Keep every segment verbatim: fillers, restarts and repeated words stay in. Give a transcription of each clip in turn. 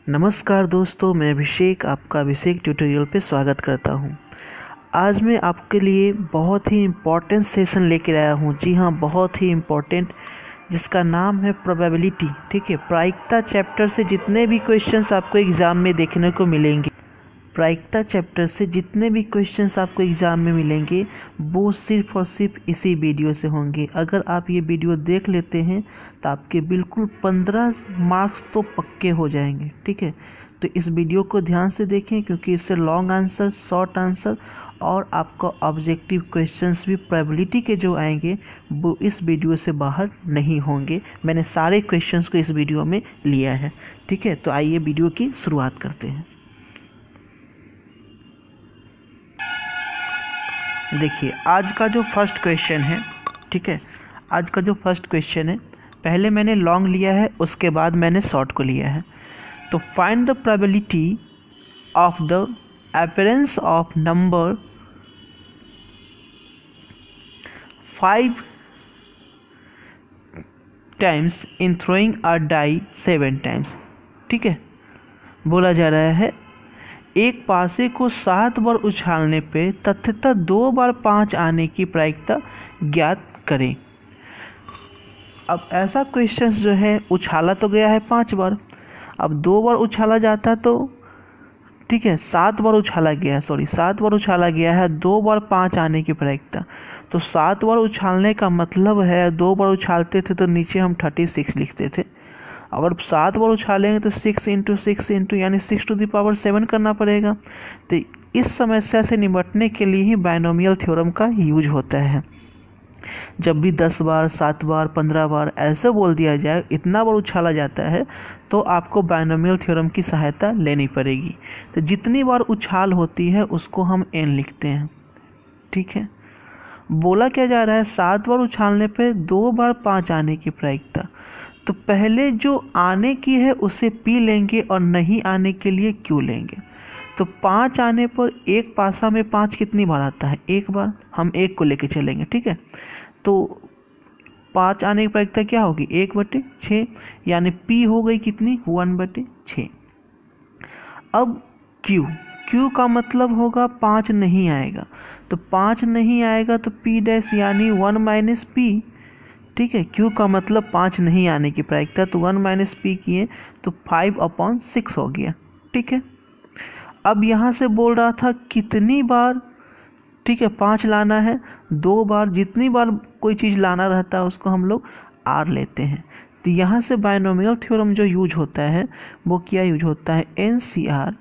नमस्कार दोस्तों, मैं अभिषेक आपका अभिषेक ट्यूटोरियल पे स्वागत करता हूँ। आज मैं आपके लिए बहुत ही इम्पोर्टेंट सेशन लेकर आया हूँ। जी हाँ, बहुत ही इम्पोर्टेंट, जिसका नाम है प्रोबेबिलिटी। ठीक है, प्रायिकता चैप्टर से जितने भी क्वेश्चंस आपको एग्ज़ाम में देखने को मिलेंगे प्रायिकता चैप्टर से जितने भी क्वेश्चंस आपको एग्ज़ाम में मिलेंगे वो सिर्फ और सिर्फ इसी वीडियो से होंगे। अगर आप ये वीडियो देख लेते हैं तो आपके बिल्कुल पंद्रह मार्क्स तो पक्के हो जाएंगे। ठीक है, तो इस वीडियो को ध्यान से देखें, क्योंकि इससे लॉन्ग आंसर, शॉर्ट आंसर और आपका ऑब्जेक्टिव क्वेश्चंस भी प्रोबेबिलिटी के जो आएंगे वो इस वीडियो से बाहर नहीं होंगे। मैंने सारे क्वेश्चंस को इस वीडियो में लिया है। ठीक है, तो आइए वीडियो की शुरुआत करते हैं। देखिए, आज का जो फर्स्ट क्वेश्चन है, ठीक है, आज का जो फर्स्ट क्वेश्चन है, पहले मैंने लॉन्ग लिया है, उसके बाद मैंने शॉर्ट को लिया है। तो find the probability of the appearance of number five times in throwing a die seven times. ठीक है, बोला जा रहा है एक पासे को सात बार उछालने पे तथ्यतः दो बार पाँच आने की प्रायिकता ज्ञात करें। अब ऐसा क्वेश्चन जो है, उछाला तो गया है पाँच बार, अब दो बार उछाला जाता तो ठीक है, सात बार उछाला गया है सॉरी सात बार उछाला गया है, दो बार पाँच आने की प्रायिकता। तो सात बार उछालने का मतलब है, दो बार उछालते थे तो नीचे हम थर्टी सिक्स लिखते थे, अगर सात बार उछालेंगे तो सिक्स इंटू सिक्स इंटू यानी six to the power seven करना पड़ेगा। तो इस समस्या से निपटने के लिए ही बायनोमियल थ्योरम का यूज होता है। जब भी दस बार, सात बार, पंद्रह बार ऐसे बोल दिया जाए, इतना बार उछाला जाता है, तो आपको बायनोमियल थ्योरम की सहायता लेनी पड़ेगी। तो जितनी बार उछाल होती है उसको हम एन लिखते हैं। ठीक है, बोला क्या जा रहा है, सात बार उछालने पे दो बार पाँच आने की प्रायिकता। तो पहले जो आने की है उसे पी लेंगे और नहीं आने के लिए क्यू लेंगे। तो पाँच आने पर एक पासा में पाँच कितनी बार आता है? एक बार। हम एक को लेके चलेंगे। ठीक है, तो पाँच आने की प्रायिकता क्या होगी? एक बटे छः, यानी पी हो गई कितनी? वन बटे छः। अब क्यू क्यू का मतलब होगा पाँच नहीं आएगा, तो पाँच नहीं आएगा तो पी डैश यानी वन माइनस पी। ठीक है, क्यू का मतलब पाँच नहीं आने की प्रायिकता, तो वन माइनस पी किए तो फाइव अपॉन सिक्स हो गया। ठीक है, अब यहाँ से बोल रहा था कितनी बार, ठीक है, पाँच लाना है, दो बार। जितनी बार कोई चीज़ लाना रहता है उसको हम लोग आर लेते हैं। तो यहाँ से बायनोमियल थ्योरम जो यूज होता है वो क्या यूज होता है? N C R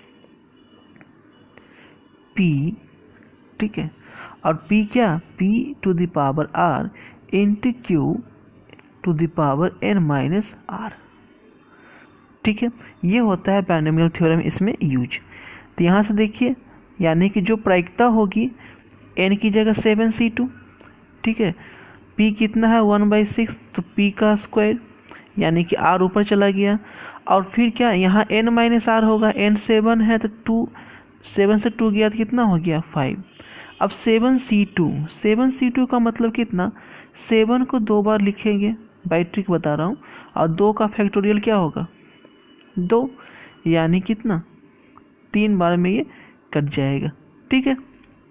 P. ठीक है, और पी क्या? P to the power R into Q to the power N minus R. ठीक है, ये होता है बायनोमियल थ्योरम इसमें यूज। तो यहाँ से देखिए, यानी कि जो प्रायिकता होगी एन की जगह सेवन सी टू। ठीक है, पी कितना है? वन बाई सिक्स, तो पी का स्क्वायर यानी कि आर ऊपर चला गया। और फिर क्या, यहाँ एन माइनस आर होगा, एन सेवन है तो टू, सेवन से टू गया तो कितना हो गया? फाइव। अब seven C two seven C two का मतलब कितना? सेवन को दो बार लिखेंगे, बाई ट्रिक बता रहा हूँ, और दो का फैक्टोरियल क्या होगा? दो, यानी कितना? तीन बार में ये कट जाएगा। ठीक है,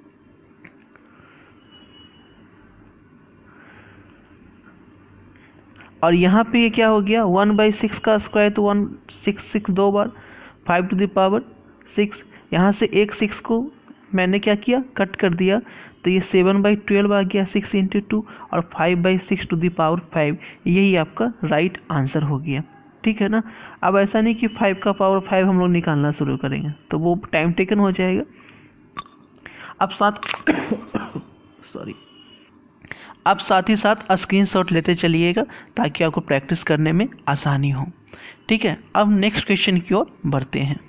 और यहाँ पे ये क्या हो गया? वन बाई सिक्स का स्क्वायर, तो वन सिक्स सिक्स दो बार, five to the power six. यहाँ से एक सिक्स को मैंने क्या किया? कट कर दिया, तो ये सेवन बाई ट्वेल्व आ गया, सिक्स इंटू टू, और five by six to the power five. यही आपका राइट आंसर हो गया। ठीक है ना। अब ऐसा नहीं कि फाइव का पावर फाइव हम लोग निकालना शुरू करेंगे, तो वो टाइम टेकन हो जाएगा। अब साथ सॉरी अब साथ ही साथ स्क्रीनशॉट लेते चलिएगा ताकि आपको प्रैक्टिस करने में आसानी हो। ठीक है, अब नेक्स्ट क्वेश्चन की ओर बढ़ते हैं।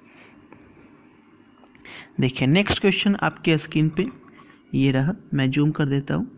देखिए, नेक्स्ट क्वेश्चन आपके स्क्रीन पे ये रहा, मैं जूम कर देता हूँ।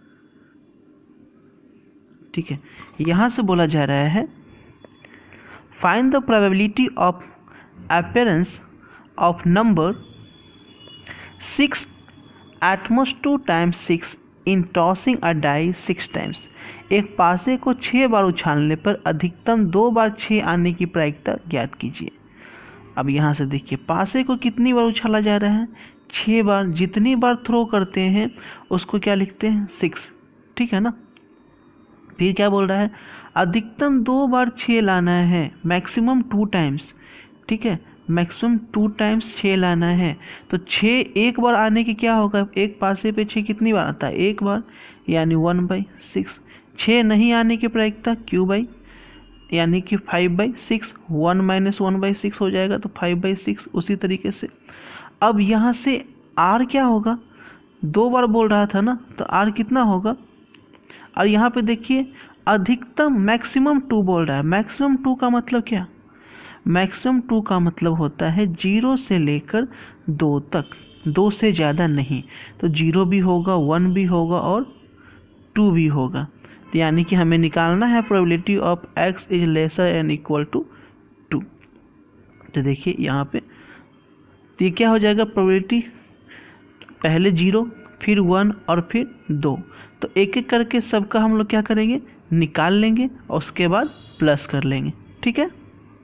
ठीक है, यहाँ से बोला जा रहा है find the probability of appearance of number six at most two times six in tossing a die six times. एक पासे को छः बार उछालने पर अधिकतम दो बार छः आने की प्रायिकता ज्ञात कीजिए। अब यहाँ से देखिए पासे को कितनी बार उछाला जा रहा है, छः बार। जितनी बार थ्रो करते हैं उसको क्या लिखते हैं, सिक्स, ठीक है ना। फिर क्या बोल रहा है, अधिकतम दो बार छः लाना है, मैक्सिमम टू टाइम्स, ठीक है, मैक्सिमम टू टाइम्स छः लाना है। तो छः एक बार आने की क्या होगा, एक पासे पे छः कितनी बार आता है, एक बार, यानी वन बाई सिक्स। छः नहीं आने की प्रायिकता क्यू बाई, यानी कि five by six, one minus one by six हो जाएगा तो फाइव बाई सिक्स। उसी तरीके से अब यहाँ से आर क्या होगा, दो बार बोल रहा था ना, तो आर कितना होगा। और यहाँ पे देखिए अधिकतम मैक्सिमम टू बोल रहा है। मैक्सिमम टू का मतलब क्या, मैक्सिमम टू का मतलब होता है जीरो से लेकर दो तक, दो से ज़्यादा नहीं। तो जीरो भी होगा, वन भी होगा और टू भी होगा। तो यानी कि हमें निकालना है probability of X is lesser and equal to two. तो देखिए यहाँ पे तो ये क्या हो जाएगा, प्रोबेबिलिटी पहले जीरो, फिर वन और फिर दो। तो एक एक करके सबका हम लोग क्या करेंगे, निकाल लेंगे और उसके बाद प्लस कर लेंगे, ठीक है।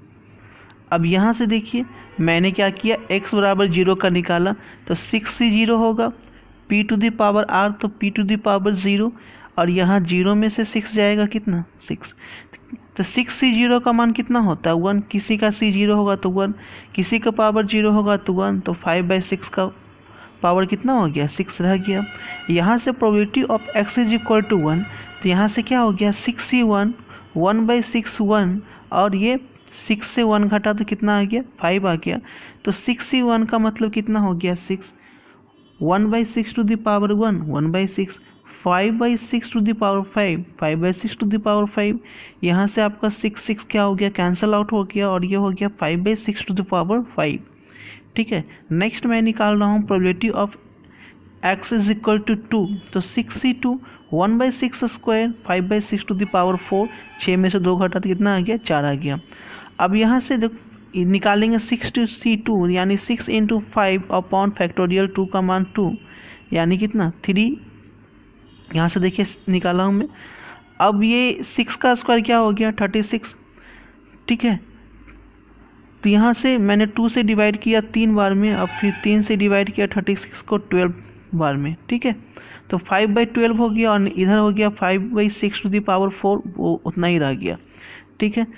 अब यहाँ से देखिए मैंने क्या किया, x बराबर जीरो का निकाला तो सिक्स सी जीरो होगा, p to the power r तो p to the power zero, और यहाँ जीरो में से सिक्स जाएगा कितना, सिक्स। तो सिक्स सी जीरो का मान कितना होता है, वन। किसी का सी जीरो होगा तो वन, किसी का पावर जीरो होगा तो वन। तो फाइव बाई सिक्स का पावर कितना हो गया, सिक्स रह गया। यहाँ से probability of X is equal to one, तो यहाँ से क्या हो गया, six C one, one by six one, और ये सिक्स से वन घटा तो कितना आ गया, फाइव आ गया। तो सिक्स सी वन का मतलब कितना हो गया, six. One by six to the power one, one by six. Five by six to the power five, five by six to the power five. यहाँ से आपका सिक्स सिक्स क्या हो गया, कैंसल आउट हो गया, और ये हो गया five by six to the power five, ठीक है। नेक्स्ट मैं निकाल रहा हूँ probability of X is equal to two. तो six C two, one by six square, five by six to the power four, छः में से दो घटा तो कितना आ गया, चार आ गया। अब यहाँ से देख निकालेंगे सिक्स टू सी टू, यानी six into five upon factorial two का मान टू, यानी कितना, थ्री। यहाँ से देखिए निकाला हूँ मैं। अब ये सिक्स का स्क्वायर क्या हो गया, थर्टी सिक्स, ठीक है। तो यहाँ से मैंने टू से डिवाइड किया तीन बार में, अब फिर तीन से डिवाइड किया थर्टी सिक्स को ट्वेल्व बार में, ठीक है। तो फाइव बाई ट्वेल्व हो गया, और इधर हो गया five by six to the power four, वो उतना ही रह गया, ठीक है।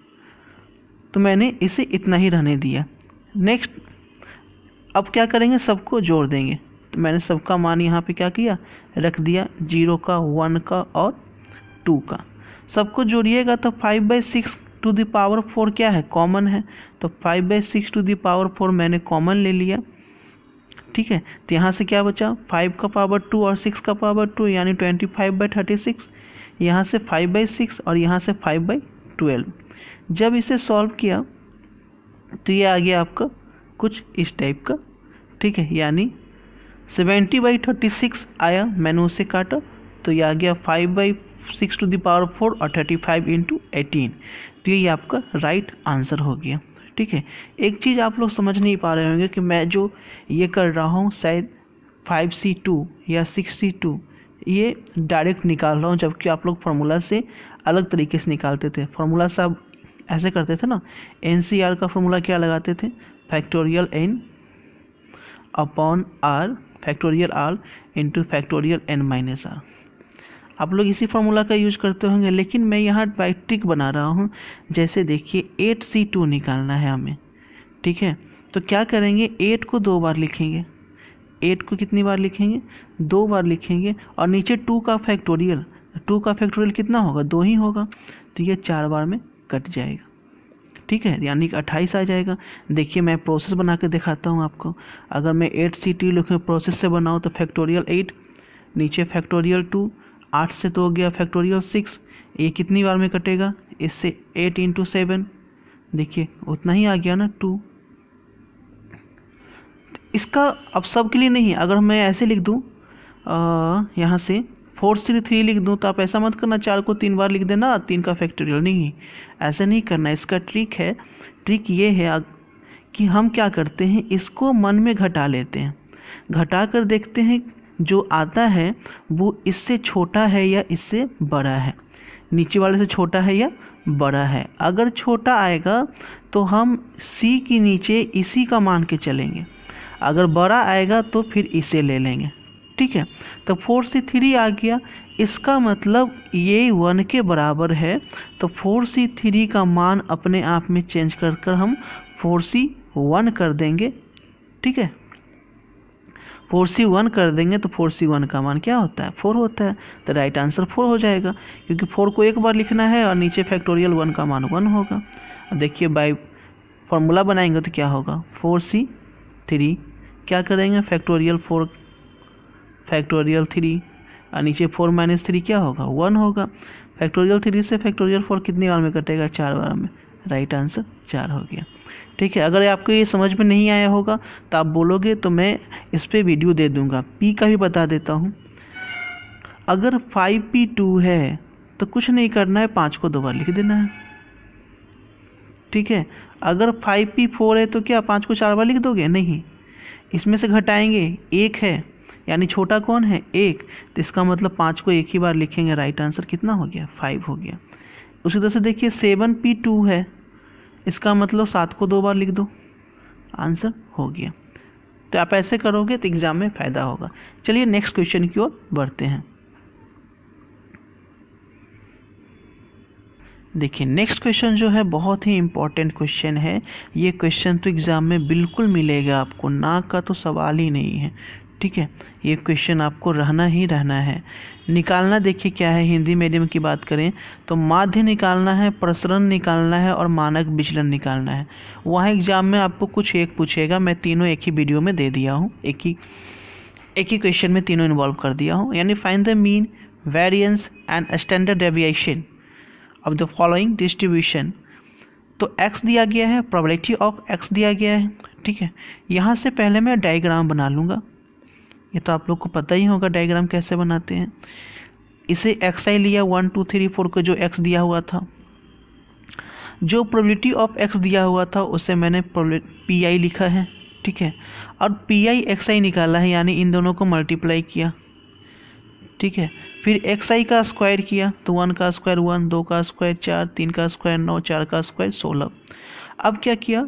तो मैंने इसे इतना ही रहने दिया। नेक्स्ट अब क्या करेंगे, सबको जोड़ देंगे। तो मैंने सबका मान यहाँ पे क्या किया, रख दिया, जीरो का, वन का और टू का। सबको जोड़िएगा तो five by six to the power four क्या है, कॉमन है। तो five by six to the power four मैंने कॉमन ले लिया, ठीक है। तो यहाँ से क्या बचा, फाइव का पावर टू और सिक्स का पावर टू, यानी twenty five by thirty six. यहाँ से फाइव बाई सिक्स और यहाँ से फाइव बाई ट्वेल्व। जब इसे सॉल्व किया तो ये आ गया आपका कुछ इस टाइप का, ठीक है। यानी सेवेंटी बाई थर्टी सिक्स आया, मैंने उसे काटा तो ये आ गया five by six to the power four और थर्टी फाइव इंटू एटीन। तो ये आपका राइट आंसर हो गया, ठीक है। एक चीज़ आप लोग समझ नहीं पा रहे होंगे कि मैं जो ये कर रहा हूँ शायद फाइव सी टू या सिक्स सी टू ये डायरेक्ट निकाल रहा हूँ, जबकि आप लोग फार्मूला से अलग तरीके से निकालते थे। फार्मूला से आप ऐसे करते थे ना, एन सी आर का फार्मूला क्या लगाते थे, factorial N upon R factorial R into factorial N minus R. आप लोग इसी फार्मूला का यूज करते होंगे, लेकिन मैं यहाँ बाई ट्रिक बना रहा हूँ। जैसे देखिए एट सी टू निकालना है हमें, ठीक है। तो क्या करेंगे, एट को दो बार लिखेंगे, एट को कितनी बार लिखेंगे, दो बार लिखेंगे, और नीचे टू का फैक्टोरियल, टू का फैक्टोरियल कितना होगा, दो ही होगा। तो ये चार बार में कट जाएगा, ठीक है, यानी कि अट्ठाईस आ जाएगा। देखिए मैं प्रोसेस बना के दिखाता हूँ आपको। अगर मैं एट सी टी लिखूँ प्रोसेस से बनाऊँ तो फैक्टोरियल एट, नीचे फैक्टोरियल टू, आठ से तो हो गया फैक्टोरियल सिक्स, ये कितनी बार में कटेगा, इससे एट इंटू सेवन, देखिए उतना ही आ गया ना, टू। इसका अब सब के लिए नहीं, अगर मैं ऐसे लिख दूँ यहाँ से फोर थ्री थ्री लिख दूँ, तो आप ऐसा मत करना चार को तीन बार लिख देना, तीन का फैक्टोरियल नहीं, ऐसे नहीं करना। इसका ट्रिक है, ट्रिक ये है कि हम क्या करते हैं, इसको मन में घटा लेते हैं, घटा कर देखते हैं जो आता है वो इससे छोटा है या इससे बड़ा है, नीचे वाले से छोटा है या बड़ा है। अगर छोटा आएगा तो हम सी के नीचे इसी का मान के चलेंगे, अगर बड़ा आएगा तो फिर इसे ले लेंगे। ठीक है, तो फोर सी थ्री आ गया, इसका मतलब ये वन के बराबर है, तो फोर सी थ्री का मान अपने आप में चेंज कर कर हम फोर सी वन कर देंगे। ठीक है, फोर सी वन कर देंगे तो फोर सी वन का मान क्या होता है, फोर होता है, तो राइट आंसर फोर हो जाएगा, क्योंकि फोर को एक बार लिखना है और नीचे फैक्टोरियल वन का मान वन होगा। देखिए बाई फॉर्मूला बनाएंगे तो क्या होगा, फोर सी थ्री क्या करेंगे, फैक्टोरियल फोर फैक्टोरियल थ्री और नीचे फोर माइनस थ्री क्या होगा, वन होगा। फैक्टोरियल थ्री से फैक्टोरियल फोर कितनी बार में कटेगा, चार बार में, राइट आंसर चार हो गया। ठीक है, अगर आपको ये समझ में नहीं आया होगा तो आप बोलोगे तो मैं इस पर वीडियो दे दूंगा। पी का भी बता देता हूँ, अगर फाइव पी टू है तो कुछ नहीं करना है, पाँच को दो बार लिख देना है। ठीक है, अगर फाइव पी फोर है तो क्या पाँच को चार बार लिख दोगे, नहीं, इसमें से घटाएंगे, एक है यानी छोटा कौन है, एक, तो इसका मतलब पाँच को एक ही बार लिखेंगे, राइट आंसर कितना हो गया, फाइव हो गया। उसी तरह से देखिए सेवन पी टू है, इसका मतलब सात को दो बार लिख दो, आंसर हो गया। तो आप ऐसे करोगे तो एग्जाम में फ़ायदा होगा। चलिए नेक्स्ट क्वेश्चन की ओर बढ़ते हैं। देखिए नेक्स्ट क्वेश्चन जो है बहुत ही इम्पोर्टेंट क्वेश्चन है। ये क्वेश्चन तो एग्ज़ाम में बिल्कुल मिलेगा आपको, ना का तो सवाल ही नहीं है। ठीक है, ये क्वेश्चन आपको रहना ही रहना है, निकालना। देखिए क्या है, हिंदी मीडियम की बात करें तो माध्य निकालना है, प्रसरण निकालना है और मानक विचलन निकालना है। वहाँ एग्जाम में आपको कुछ एक पूछेगा, मैं तीनों एक ही वीडियो में दे दिया हूँ, एक ही एक ही क्वेश्चन में तीनों इन्वॉल्व कर दिया हूँ। यानी find the mean, variance and standard deviation of the following distribution. तो x दिया गया है, प्रोबेबिलिटी ऑफ x दिया गया है। ठीक है, यहाँ से पहले मैं डायग्राम बना लूँगा, ये तो आप लोग को पता ही होगा डायग्राम कैसे बनाते हैं। इसे एक्स आई लिया, वन टू थ्री फोर को जो एक्स दिया हुआ था, जो प्रोबेबिलिटी ऑफ एक्स दिया हुआ था उसे मैंने पी आई लिखा है। ठीक है, और पी आई एक्स आई निकाला है, यानी इन दोनों को मल्टीप्लाई किया। ठीक है, फिर एक्स आई का स्क्वायर किया, तो वन का स्क्वायर वन, दो का स्क्वायर चार, तीन का स्क्वायर नौ, चार का स्क्वायर सोलह। अब क्या किया,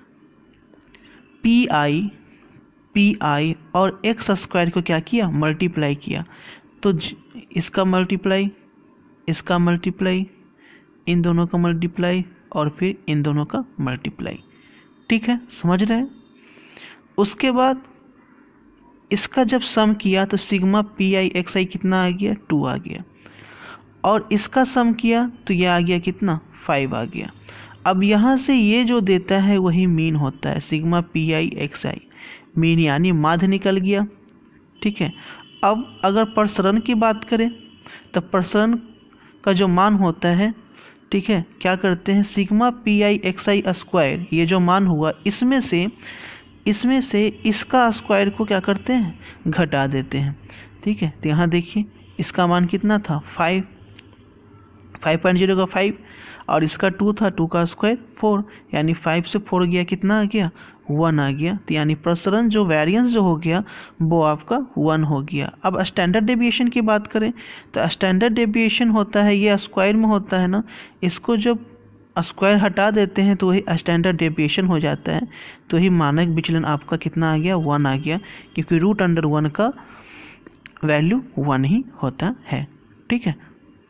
पी आई पी आई और एक्स स्क्वायर को क्या किया, मल्टीप्लाई किया। तो इसका मल्टीप्लाई, इसका मल्टीप्लाई, इन दोनों का मल्टीप्लाई और फिर इन दोनों का मल्टीप्लाई। ठीक है, समझ रहे हैं। उसके बाद इसका जब सम किया तो sigma P I X I कितना आ गया, टू आ गया, और इसका सम किया तो ये आ गया कितना, फाइव आ गया। अब यहाँ से ये जो देता है वही मीन होता है, sigma P I X I, mean यानी माध्य निकल गया। ठीक है, अब अगर प्रसरण की बात करें तो प्रसरण का जो मान होता है, ठीक है, क्या करते हैं, sigma P I X I square, ये जो मान हुआ इसमें से इसमें से इसका स्क्वायर को क्या करते हैं, घटा देते हैं। ठीक है, तो यहाँ देखिए इसका मान कितना था, फाइव, फाइव पॉइंट जीरो का फाइव, और इसका टू था, टू का स्क्वायर फोर, यानी फाइव से फोर गया कितना आ गया, वन आ गया। तो यानी प्रसरण जो वेरिएंस जो हो गया वो आपका वन हो गया। अब स्टैंडर्ड डेविएशन की बात करें तो स्टैंडर्ड डेविएशन होता है, ये स्क्वायर में होता है ना, इसको जब स्क्वायर हटा देते हैं तो वही स्टैंडर्ड डेविएशन हो जाता है। तो ही मानक विचलन आपका कितना आ गया, वन आ गया, क्योंकि रूट अंडर वन का वैल्यू वन ही होता है। ठीक है,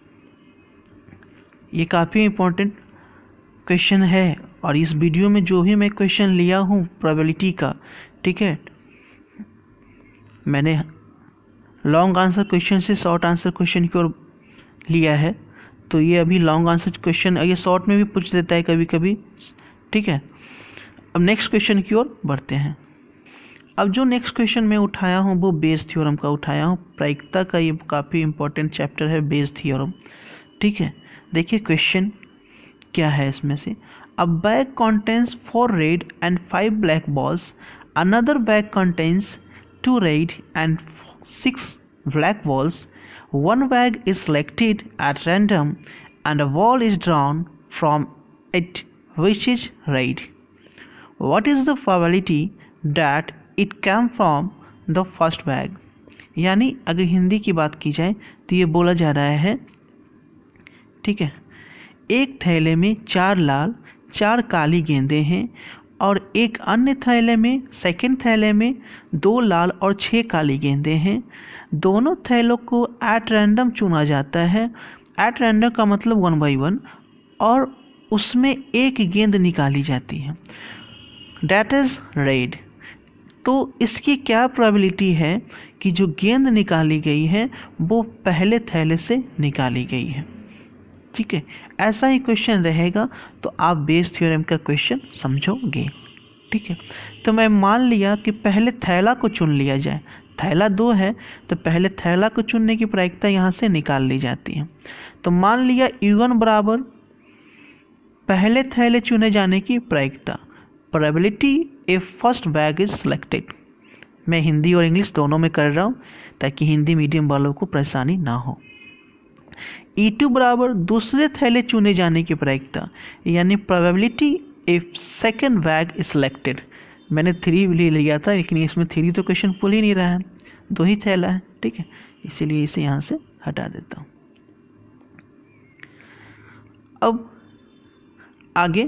ये काफ़ी इम्पोर्टेंट क्वेश्चन है, और इस वीडियो में जो भी मैं क्वेश्चन लिया हूँ प्रोबेबिलिटी का, ठीक है, मैंने लॉन्ग आंसर क्वेश्चन से शॉर्ट आंसर क्वेश्चन की ओर लिया है। तो ये अभी लॉन्ग आंसर क्वेश्चन, ये शॉर्ट में भी पूछ देता है कभी कभी। ठीक है, अब नेक्स्ट क्वेश्चन की ओर बढ़ते हैं। अब जो नेक्स्ट क्वेश्चन मैं उठाया हूँ वो बेस थ्योरम का उठाया हूँ। प्रायिकता का ये काफ़ी इंपॉर्टेंट चैप्टर है, बेस थ्योरम। ठीक है, देखिए क्वेश्चन क्या है इसमें से, a bag contains four red and five black balls, another bag contains two red and six black balls, one bag is selected at random and a ball is drawn from it which is red. What is the probability that it came from the first bag? यानी अगर हिंदी की बात की जाए तो ये बोला जा रहा है, ठीक है, एक थैले में चार लाल चार काली गेंदें हैं और एक अन्य थैले में, सेकंड थैले में दो लाल और छः काली गेंदें हैं। दोनों थैलों को एट रैंडम चुना जाता है। एट रैंडम का मतलब वन बाई वन, और उसमें एक गेंद निकाली जाती है, डैट इज़ रेड। तो इसकी क्या प्रोबेबिलिटी है कि जो गेंद निकाली गई है वो पहले थैले से निकाली गई है। ठीक है, ऐसा ही क्वेश्चन रहेगा तो आप बेस थ्योरम का क्वेश्चन समझोगे। ठीक है, तो मैं मान लिया कि पहले थैला को चुन लिया जाए। थैला दो है तो पहले थैला को चुनने की प्रायिकता यहाँ से निकाल ली जाती है। तो मान लिया यू वन बराबर पहले थैले चुने जाने की प्रायिकता, probability if first bag is selected. मैं हिंदी और इंग्लिश दोनों में कर रहा हूँ ताकि हिंदी मीडियम वालों को परेशानी ना हो। ई टू बराबर दूसरे थैले चुने जाने की प्रायिकता, यानी probability if second bag is selected. मैंने थ्री ले लिया था लेकिन इसमें थ्री तो क्वेश्चन पुल ही नहीं रहा है, दो ही थैला है। ठीक है, इसीलिए इसे यहाँ से हटा देता हूँ। अब आगे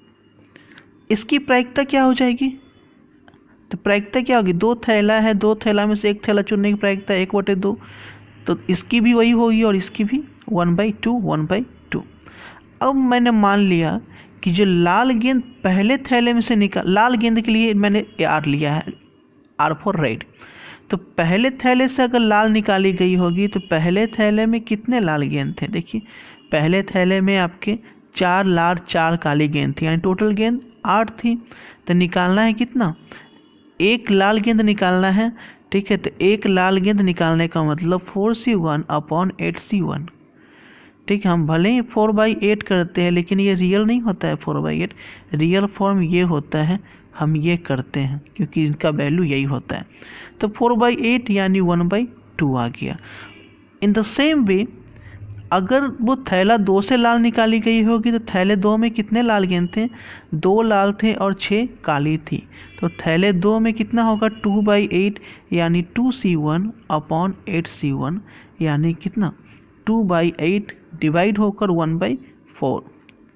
इसकी प्रायिकता क्या हो जाएगी, तो प्रायिकता क्या होगी, दो थैला है, दो थैला में से एक थैला चुनने की प्रायिकता एक बटे दो, तो इसकी भी वही होगी और इसकी भी one by two one by two. अब मैंने मान लिया कि जो लाल गेंद पहले थैले में से निकाल, लाल गेंद के लिए मैंने आर लिया है, आर फॉर रेड। तो पहले थैले से अगर लाल निकाली गई होगी तो पहले थैले में कितने लाल गेंद थे, देखिए पहले थैले में आपके चार लाल चार काली गेंद थी, यानी टोटल गेंद आठ थी। तो निकालना है कितना, एक लाल गेंद निकालना है। ठीक है, तो एक लाल गेंद निकालने का मतलब four C one upon eight C one. ठीक है, हम भले ही फोर बाई एट करते हैं लेकिन ये रियल नहीं होता है four by eight, real form ये होता है, हम ये करते हैं क्योंकि इनका वैल्यू यही होता है। तो फोर बाई एट यानी वन बाई टू आ गया। इन द सेम वे अगर वो थैला दो से लाल निकाली गई होगी तो थैले दो में कितने लाल गेंद थे, दो लाल थे और छः काली थी। तो थैले दो में कितना होगा, टू बाई एट यानी two C one upon eight C one, यानी कितना टू बाई एट डिवाइड होकर वन बाई फोर।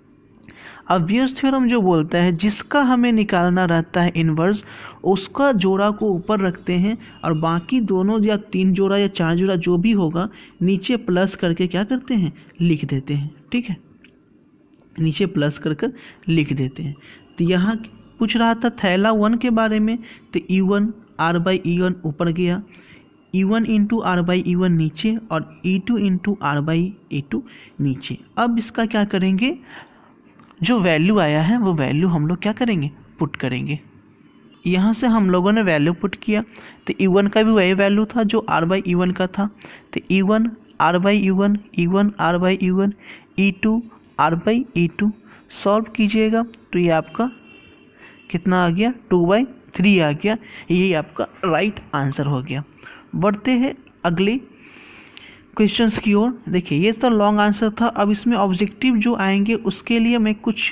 अब व्यूज थ्योरम जो बोलता है जिसका हमें निकालना रहता है इन्वर्स, उसका जोड़ा को ऊपर रखते हैं और बाकी दोनों या तीन जोड़ा या चार जोड़ा जो भी होगा नीचे प्लस करके क्या करते हैं, लिख देते हैं। ठीक है, नीचे प्लस कर कर लिख देते हैं। तो यहाँ पूछ रहा था थैला वन के बारे में, तो E one R by E one ऊपर गया, E one into R by E one नीचे और E two into R by E two नीचे। अब इसका क्या करेंगे, जो वैल्यू आया है वो वैल्यू हम लोग क्या करेंगे, पुट करेंगे। यहाँ से हम लोगों ने वैल्यू पुट किया तो ई वन का भी वही वैल्यू था जो आर बाई ई वन का था। तो E one R by E one, E one R by E one, E two R by E two solve कीजिएगा तो ये आपका कितना आ गया, टू बाई थ्री आ गया। यही आपका राइट आंसर हो गया। बढ़ते हैं अगले क्वेश्चंस की ओर। देखिए ये तो लॉन्ग आंसर था, अब इसमें ऑब्जेक्टिव जो आएंगे उसके लिए मैं कुछ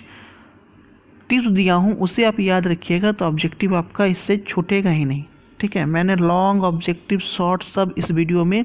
टिप्स दिया हूँ, उसे आप याद रखिएगा तो ऑब्जेक्टिव आपका इससे छूटेगा ही नहीं। ठीक है, मैंने लॉन्ग ऑब्जेक्टिव शॉर्ट सब इस वीडियो में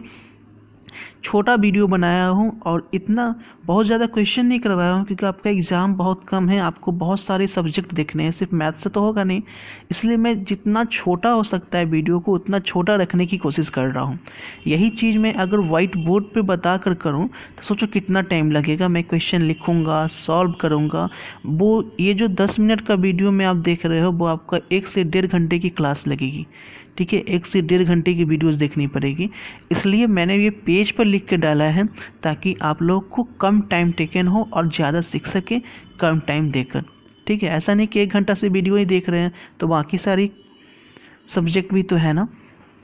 छोटा वीडियो बनाया हूँ और इतना बहुत ज़्यादा क्वेश्चन नहीं करवाया हूँ क्योंकि आपका एग्ज़ाम बहुत कम है, आपको बहुत सारे सब्जेक्ट देखने हैं, सिर्फ मैथ से तो होगा नहीं। इसलिए मैं जितना छोटा हो सकता है वीडियो को उतना छोटा रखने की कोशिश कर रहा हूँ। यही चीज़ मैं अगर वाइट बोर्ड पे बता कर करूँ तो सोचो कितना टाइम लगेगा। मैं क्वेश्चन लिखूँगा, सॉल्व करूँगा, वो ये जो दस मिनट का वीडियो में आप देख रहे हो वो आपका एक से डेढ़ घंटे की क्लास लगेगी। ठीक है, एक से डेढ़ घंटे की वीडियोस देखनी पड़ेगी। इसलिए मैंने ये पेज पर लिख के डाला है ताकि आप लोग को कम टाइम टेकन हो और ज़्यादा सीख सके कम टाइम देकर। ठीक है, ऐसा नहीं कि एक घंटा से वीडियो ही देख रहे हैं तो बाकी सारी सब्जेक्ट भी तो है ना।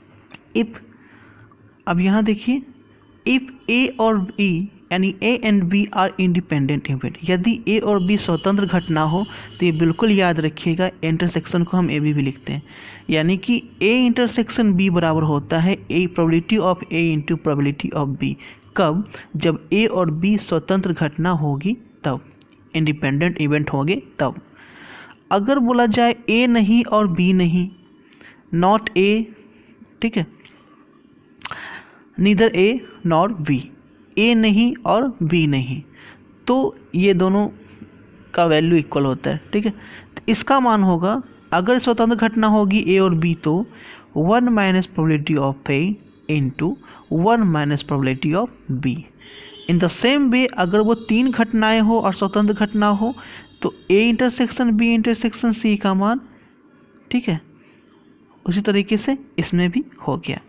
इफ़ अब यहाँ देखिए, इफ़ ए और बी यानी A and B are independent event, यदि ए और बी स्वतंत्र घटना हो तो ये बिल्कुल याद रखिएगा, इंटरसेक्शन को हम ए बी भी लिखते हैं, यानी कि ए इंटरसेक्शन बी बराबर होता है A probability of A into probability of B. कब, जब ए और बी स्वतंत्र घटना होगी तब, इंडिपेंडेंट इवेंट होंगे तब। अगर बोला जाए ए नहीं और बी नहीं, नॉट ए, ठीक है, neither A nor B, A नहीं और बी नहीं, तो ये दोनों का वैल्यू इक्वल होता है। ठीक है, तो इसका मान होगा, अगर स्वतंत्र घटना होगी ए और बी तो one minus probability of A into one minus probability of B. In the same way अगर वो तीन घटनाएं हो और स्वतंत्र घटना हो तो A intersection B intersection C का मान, ठीक है, उसी तरीके से इसमें भी हो गया।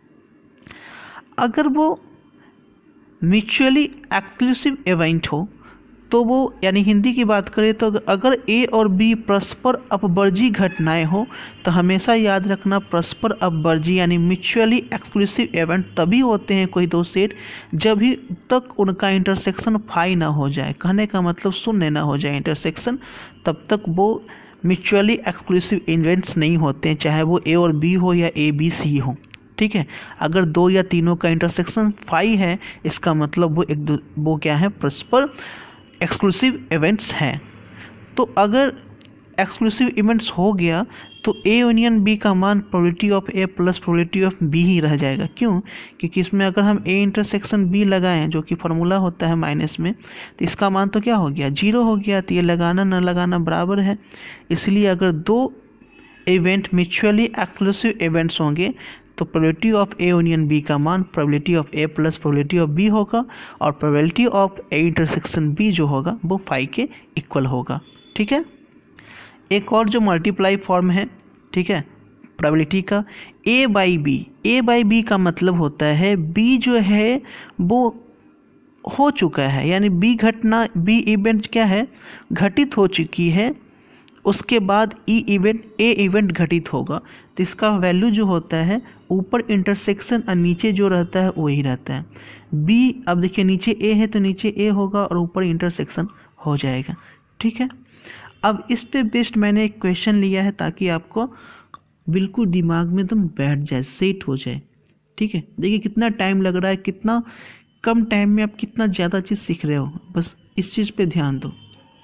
अगर वो म्यूचुअली एक्सक्लूसिव इवेंट हो तो वो, यानी हिंदी की बात करें तो अगर ए और बी परस्पर अपवर्जी घटनाएं हो तो हमेशा याद रखना परस्पर अपवर्जी यानी म्यूचुअली एक्सक्लूसिव इवेंट तभी होते हैं कोई दो सेट जब भी तक उनका इंटरसेक्शन फाई ना हो जाए। कहने का मतलब शून्य ना हो जाए इंटरसेक्शन, तब तक वो म्यूचुअली एक्सक्लूसिव इवेंट्स नहीं होते हैं, चाहे वो ए और बी हो या ए बी सी हो। ठीक है, अगर दो या तीनों का इंटरसेक्शन फाई है इसका मतलब वो एक वो क्या है, परस्पर एक्सक्लूसिव इवेंट्स हैं। तो अगर एक्सक्लूसिव इवेंट्स हो गया तो ए यूनियन बी का मान probability of A plus probability of B ही रह जाएगा। क्यों? क्योंकि इसमें अगर हम ए इंटरसेक्शन बी लगाएं जो कि फार्मूला होता है माइनस में, तो इसका मान तो क्या हो गया, जीरो हो गया। तो ये लगाना न लगाना बराबर है। इसलिए अगर दो इवेंट म्यूचुअली एक्सक्लूसिव इवेंट्स होंगे तो probability of A union B का मान probability of A plus probability of B होगा और probability of A intersection B जो होगा वो फाई के इक्वल होगा। ठीक है, एक और जो मल्टीप्लाई फॉर्म है, ठीक है, प्रोबेबिलिटी का A by B. A by B का मतलब होता है बी जो है वो हो चुका है, यानी बी घटना बी इवेंट क्या है, घटित हो चुकी है, उसके बाद ई इवेंट ए इवेंट घटित होगा। तो इसका वैल्यू जो होता है ऊपर इंटरसेक्शन और नीचे जो रहता है वही रहता है। बी, अब देखिए नीचे ए है तो नीचे ए होगा और ऊपर इंटरसेक्शन हो जाएगा। ठीक है, अब इस पे बेस्ड मैंने एक क्वेश्चन लिया है ताकि आपको बिल्कुल दिमाग में एकदम बैठ जाए, सेट हो जाए। ठीक है, देखिए कितना टाइम लग रहा है, कितना कम टाइम में आप कितना ज़्यादा चीज़ सीख रहे हो, बस इस चीज़ पे ध्यान दो।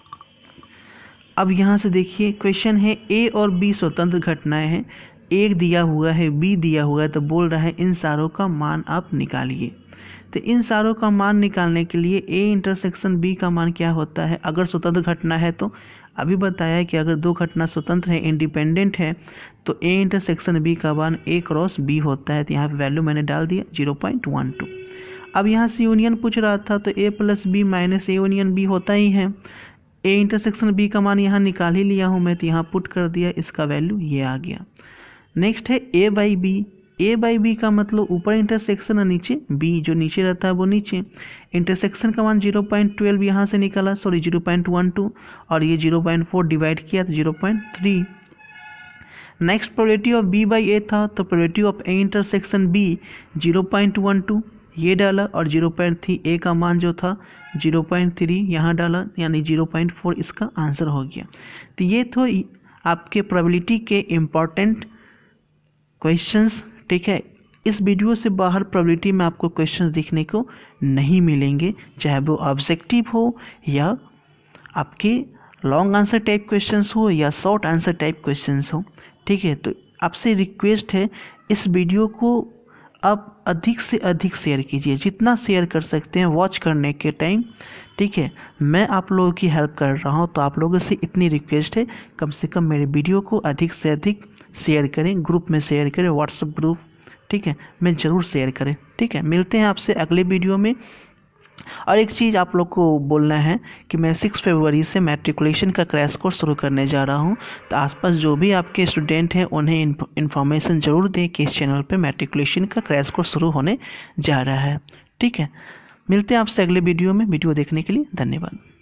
अब यहाँ से देखिए क्वेश्चन है ए और बी स्वतंत्र घटनाएं हैं, एक दिया हुआ है बी दिया हुआ है, तो बोल रहा है इन सारों का मान आप निकालिए। तो इन सारों का मान निकालने के लिए ए इंटरसेक्शन बी का मान क्या होता है, अगर स्वतंत्र घटना है तो अभी बताया है कि अगर दो घटना स्वतंत्र है इंडिपेंडेंट है तो ए इंटरसेक्शन बी का मान ए क्रॉस बी होता है। तो यहाँ पे वैल्यू मैंने डाल दिया जीरो पॉइंट वन टू। अब यहाँ से यूनियन पूछ रहा था तो A plus B minus A union B होता ही है। ए इंटरसेक्शन बी का मान यहाँ निकाल ही लिया हूँ मैं, तो यहाँ पुट कर दिया, इसका वैल्यू ये आ गया। नेक्स्ट है A by B. A by B का मतलब ऊपर इंटरसेक्शन और नीचे बी, जो नीचे रहता है वो नीचे। इंटरसेक्शन का मान जीरो पॉइंट ट्वेल्व यहाँ से निकाला, sorry zero point one two, और ये जीरो पॉइंट फोर डिवाइड किया तो zero point three. Next probability of B by A था, तो probability of A intersection B zero point one two ये डाला और जीरो पॉइंट थ्री ए का मान जो था जीरो पॉइंट थ्री यहाँ डाला, यानी जीरो पॉइंट फोर इसका आंसर हो गया। तो ये तो आपके प्रोबेबिलिटी के इम्पॉर्टेंट क्वेश्चंस। ठीक है, इस वीडियो से बाहर प्रोबेबिलिटी में आपको क्वेश्चंस दिखने को नहीं मिलेंगे, चाहे वो ऑब्जेक्टिव हो या आपके लॉन्ग आंसर टाइप क्वेश्चंस हो या शॉर्ट आंसर टाइप क्वेश्चंस हो। ठीक है, तो आपसे रिक्वेस्ट है इस वीडियो को आप अधिक से अधिक शेयर कीजिए, जितना शेयर कर सकते हैं वॉच करने के टाइम। ठीक है, मैं आप लोगों की हेल्प कर रहा हूं, तो आप लोगों से इतनी रिक्वेस्ट है कम से कम मेरे वीडियो को अधिक से अधिक शेयर करें, ग्रुप में शेयर करें, व्हाट्सएप ग्रुप, ठीक है, मैं ज़रूर शेयर करें। ठीक है, मिलते हैं आपसे अगले वीडियो में। और एक चीज़ आप लोग को बोलना है कि मैं सिक्स फरवरी से मैट्रिकुलेशन का क्रैश कोर्स शुरू करने जा रहा हूं, तो आसपास जो भी आपके स्टूडेंट हैं उन्हें इन्फॉर्मेशन ज़रूर दें कि इस चैनल पे मैट्रिकुलेशन का क्रैश कोर्स शुरू होने जा रहा है। ठीक है, मिलते हैं आपसे अगले वीडियो में। वीडियो देखने के लिए धन्यवाद।